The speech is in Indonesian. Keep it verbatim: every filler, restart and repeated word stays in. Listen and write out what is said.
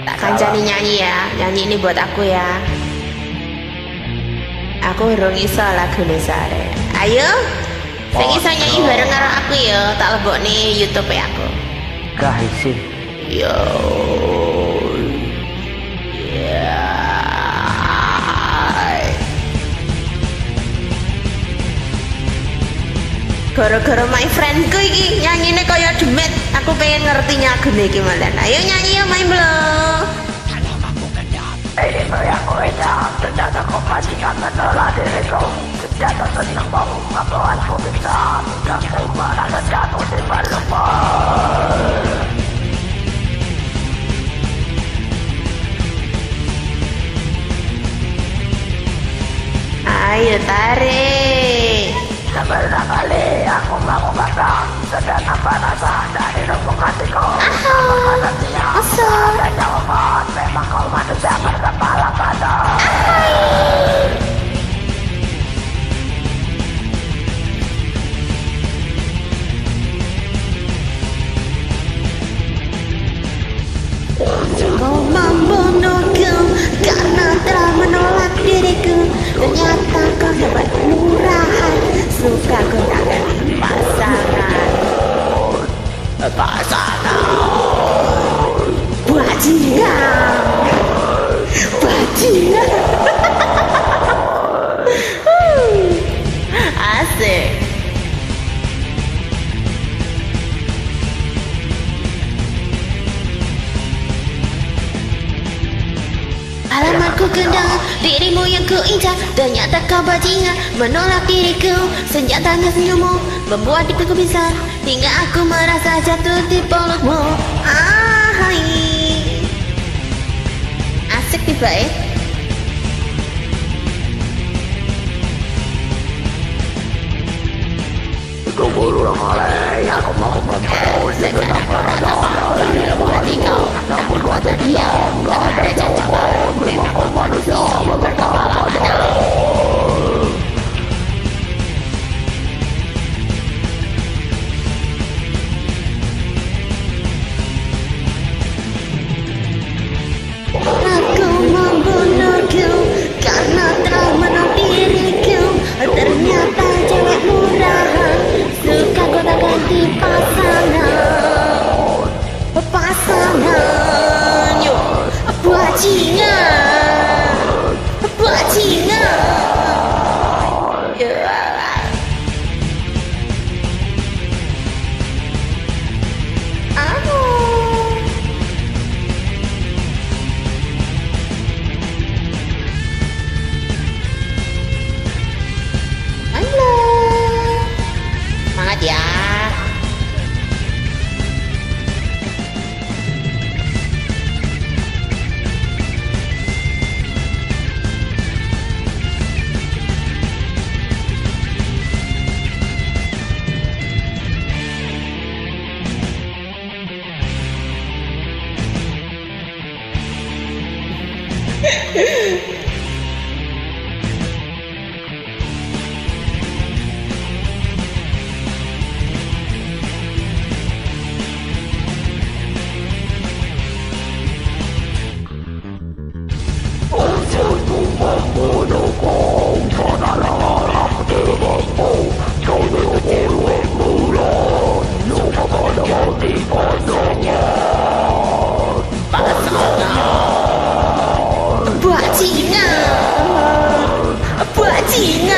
Tak kancani nyanyi ya, nyanyi ini buat aku ya. Aku urung iso lagune sare. Ayo, sing iso nyanyi bareng karo aku ya, tak lebokne YouTube ya aku. Gah sih. Yo. Gara-gara my friendku iki nyanyine kaya demit, aku pengen ngerti nyagune iki malan. Ayo nyanyi ya main blo. Ini meriahku hitam, ternyata kau pastikan menolak diriku. Ternyata senang mau membuatku bisa tidak kemana dan jatuh di berlumur. Ayo tarik. Sebenarnya kali aku mau batang sedang panas dari lubuk hatiku. Maka siap ada jawaban. Memang kau manusia berkepala panas. Kau membunuhku karena telah menolak diriku. Ternyata kau dapat murahan, suka gunakan pasangan. Pasangan bajingan, bajingan. Asik. Alamatku kendang, dirimu yang kuincar. Ternyata kau bajingan, menolak diriku. Senjatanya senyummu membuat hidupku bisa, hingga aku merasa jatuh di pelukmu. Ah, hai. Asik tiba eh. Tunggu dulu mulai, aku mau memperkuat dengan perasaan dari kau. Namun wajah dia gak ada jawaban. Memang kau manusia berkepala panas. Aku membunuhku karena telah menolak diriku. Ternyata cewek murahan, suka gonta ganti pasangan. Pasangan, yuk, bajingan, bajingan. Semangat ya. Bajingan, bajingan.